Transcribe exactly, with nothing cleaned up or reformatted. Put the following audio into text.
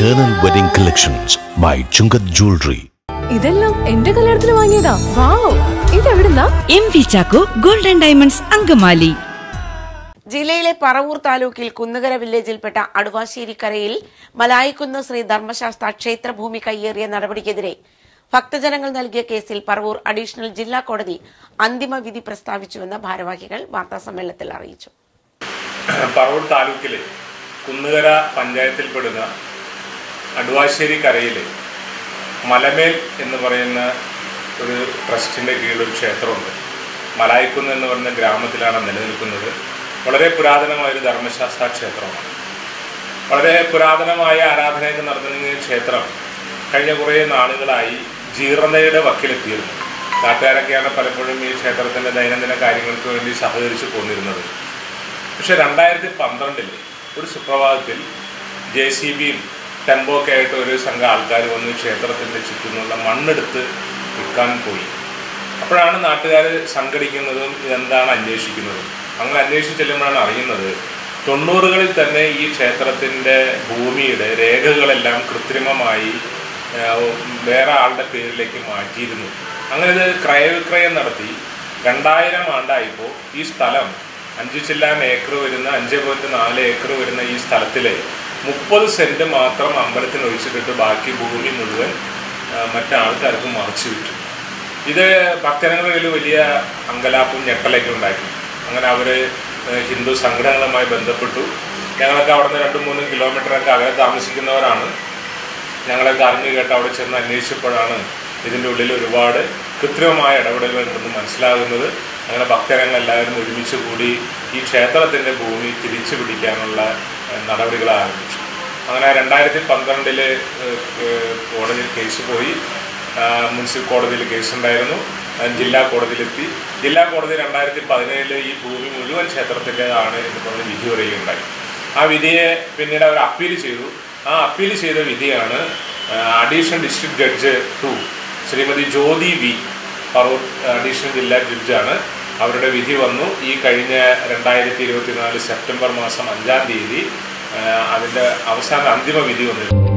Eternal Wedding Collections by Chungat Jewelry. ഇതെല്ലാം എന്റെ കല്യാണത്തിന് വാങ്ങിയതാ. വാവ്, ഇതെവിടുന്നാ? M V Chacko golden diamonds Angamaly. ജില്ലയിലെ പറവൂർ താലൂക്കിൽ കുന്നുകര വില്ലേജിൽപ്പെട്ട അടുവാശ്ശേരിക്കരയിൽ മലായിക്കുന്ന് ശ്രീ ധർമ്മശാസ്ത്ര ക്ഷേത്രഭൂമി കയ്യേറിയ നടപടിക്കെതിരെ ഭക്തജനങ്ങൾ നൽകിയ കേസിൽ പറവൂർ അഡീഷണൽ ജില്ലാ കോടതി അന്തിമ വിധി പ്രസ്താവിച്ചുവെന്ന് ഭാരവാഹികൾ വാർത്താസമ്മേളനത്തിൽ അറിയിച്ചു. പറവൂർ താലൂക്കിലെ കുന്നുകര പഞ്ചായത്തിൽപ്പെടുന്ന അടുവാശ്ശേരിക്കരയിലെ മലമേൽ എന്ന് പറയുന്ന ഒരു ട്രസ്റ്റിൻ്റെ കീഴിലൊരു ക്ഷേത്രമുണ്ട്. മലായിക്കുന്ന് എന്ന് പറയുന്ന ഗ്രാമത്തിലാണ് നിലനിൽക്കുന്നത്. വളരെ പുരാതനമായൊരു ധർമ്മശാസ്ത്ര ക്ഷേത്രമാണ്. വളരെ പുരാതനമായ ആരാധനയൊക്കെ നടന്നിരുന്ന ക്ഷേത്രം കഴിഞ്ഞ കുറേ നാളുകളായി ജീർണതയുടെ വക്കിലെത്തിയിരുന്നു. നാട്ടുകാരൊക്കെയാണ് പലപ്പോഴും ഈ ക്ഷേത്രത്തിൻ്റെ ദൈനംദിന കാര്യങ്ങൾക്ക് വേണ്ടി സഹകരിച്ച് പോന്നിരുന്നത്. പക്ഷേ രണ്ടായിരത്തി പന്ത്രണ്ടിൽ ഒരു സുപ്രഭാതത്തിൽ ജെ സി ബിയും ടെമ്പോ ഒക്കെ ആയിട്ട് ഒരു സംഘം ആൾക്കാർ വന്ന് ക്ഷേത്രത്തിൻ്റെ ചുറ്റുമുള്ള മണ്ണെടുത്ത് വിൽക്കാൻ പോയി. അപ്പോഴാണ് നാട്ടുകാർ സംഘടിക്കുന്നതും ഇതെന്താണ് അന്വേഷിക്കുന്നതും. അങ്ങനെ അന്വേഷിച്ച് ചെല്ലുമ്പോഴാണ് അറിയുന്നത് തൊണ്ണൂറുകളിൽ തന്നെ ഈ ക്ഷേത്രത്തിൻ്റെ ഭൂമിയുടെ രേഖകളെല്ലാം കൃത്രിമമായി വേറെ ആളുടെ പേരിലേക്ക് മാറ്റിയിരുന്നു. അങ്ങനെ ഇത് ക്രയവിക്രയം നടത്തി രണ്ടായിരം ആണ്ടായപ്പോൾ ഈ സ്ഥലം അഞ്ച് ചില്ലാൻ ഏക്കർ വരുന്ന അഞ്ച് പോയിന്റ് നാല് ഏക്കർ വരുന്ന ഈ സ്ഥലത്തിലെ മുപ്പത് സെൻറ്റ് മാത്രം അമ്പലത്തിന് ഒഴിച്ചിട്ടിട്ട് ബാക്കി ഭൂമി മുഴുവൻ മറ്റാൾക്കാർക്ക് മറിച്ചു വിട്ടു. ഇത് ഭക്തജനങ്ങളിൽ വലിയ അങ്കലാപ്പും ഞെട്ടലൊക്കെ ഉണ്ടാക്കി. അങ്ങനെ അവർ ഹിന്ദു സംഘടനകളുമായി ബന്ധപ്പെട്ടു. ഞങ്ങളൊക്കെ അവിടെ നിന്ന് രണ്ടും മൂന്നും കിലോമീറ്ററൊക്കെ അകലെ താമസിക്കുന്നവരാണ്. ഞങ്ങളൊക്കെ അറിഞ്ഞു കേട്ട് അവിടെ ചെന്ന് അന്വേഷിച്ചപ്പോഴാണ് ഇതിൻ്റെ ഉള്ളിൽ ഒരുപാട് കൃത്രിമമായ ഇടപെടലുകളുണ്ടെന്ന് മനസ്സിലാകുന്നത്. അങ്ങനെ ഭക്തജനങ്ങൾ എല്ലാവരും ഒരുമിച്ച് കൂടി ഈ ക്ഷേത്രത്തിൻ്റെ ഭൂമി തിരിച്ചു പിടിക്കാനുള്ള നടപടികൾ ആരംഭിച്ചു. അങ്ങനെ രണ്ടായിരത്തി പന്ത്രണ്ടില് കോടതിയിൽ കേസ് പോയി. മുനിസിപ്പൽ കോടതിയിൽ കേസുണ്ടായിരുന്നു. ജില്ലാ കോടതിയിലെത്തി. ജില്ലാ കോടതി രണ്ടായിരത്തി പതിനേഴില് ഈ ഭൂമി മുഴുവൻ ക്ഷേത്രത്തിൻ്റെതാണ് എന്ന് പറഞ്ഞ് വിധി പറയുകയുണ്ടായി. ആ വിധിയെ പിന്നീട് അവർ അപ്പീൽ ചെയ്തു. ആ അപ്പീൽ ചെയ്ത വിധിയാണ് additional district judge two Shrimati Jyothi V, Paravur additional ജില്ലാ ജഡ്ജാണ്. അവരുടെ വിധി വന്നു. ഈ കഴിഞ്ഞ രണ്ടായിരത്തി ഇരുപത്തി നാല് സെപ്റ്റംബർ മാസം അഞ്ചാം തീയതി അതിൻ്റെ അവസാന അന്തിമ വിധി വന്നിരുന്നു.